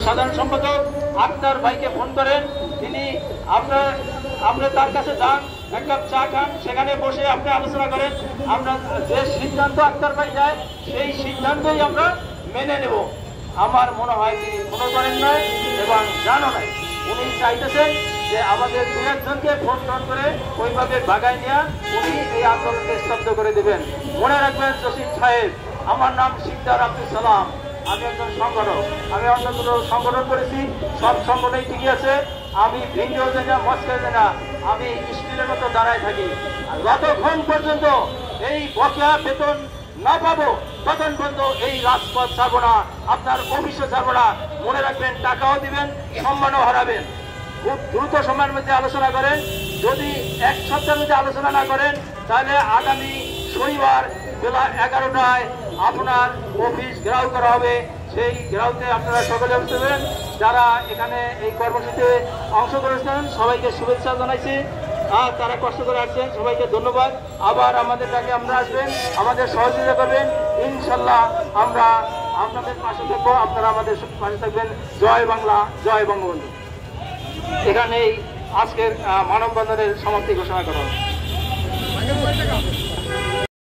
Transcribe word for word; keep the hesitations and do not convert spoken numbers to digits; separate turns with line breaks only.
সাধারণ সম্পাদক আক্তার ভাইকে ফোন করেন, তিনি আপনার আপনার তার কাছে যান, এক কাপ চা খান, সেখানে বসে আপনি আলোচনা করেন। আমরা যে সিদ্ধান্ত আক্তার ভাই যায় সেই সিদ্ধান্তই আমরা মেনে নেব। আমার মনে হয় তিনি ফোনও করেন নাই এবং জানো নাই, উনি চাইতেছেন যে আমাদের দু একজনকে ফোন টোন করে ওইভাবে বাগায় নিয়ে উনি এই আন্দোলনকে স্তব্ধ করে দেবেন। মনে রাখবেন জসিম সাহেব, আমার নাম শিকদার আব্দুল সালাম, আমি একজন সংগঠক। আমি অন্যগুলো সংগঠন করেছি, সব সংগঠনই ঠিকই আছে। আমি ভিন্ডিও যাই না, মস্কে যাই না, আমি স্টিলের মতো দাঁড়ায় থাকি। যতক্ষণ পর্যন্ত এই বকেয়া বেতন না পাবো তখন পর্যন্ত এই রাজপথ ছাড়বো না, আপনার অফিসে ছাড়বো না। মনে রাখবেন, টাকাও দিবেন, সম্মানও হারাবেন। খুব দ্রুত সময়ের মধ্যে আলোচনা করেন। যদি এক সপ্তাহের মধ্যে আলোচনা না করেন তাহলে আগামী শনিবার বেলা এগারোটায় আপনার অফিস ঘেরাও করা হবে। সেই ঘেরাওতে আপনারা সকলে অংশ নেবেন। যারা এখানে এই কর্মসূচিতে অংশ করেছেন সবাইকে শুভেচ্ছা জানাইছি। আর তারা কষ্ট করে আসছেন, সবাইকে ধন্যবাদ। আবার আমাদের ডাকে আমরা আসবেন, আমাদের সহযোগিতা করবেন, ইনশাল্লাহ আমরা আপনাদের পাশে থাকবো, আপনারা আমাদের পাশে থাকবেন। জয় বাংলা, জয় বঙ্গবন্ধু। এখানেই আজকের মানববন্ধনের সমাপ্তি ঘোষণা করা হবে।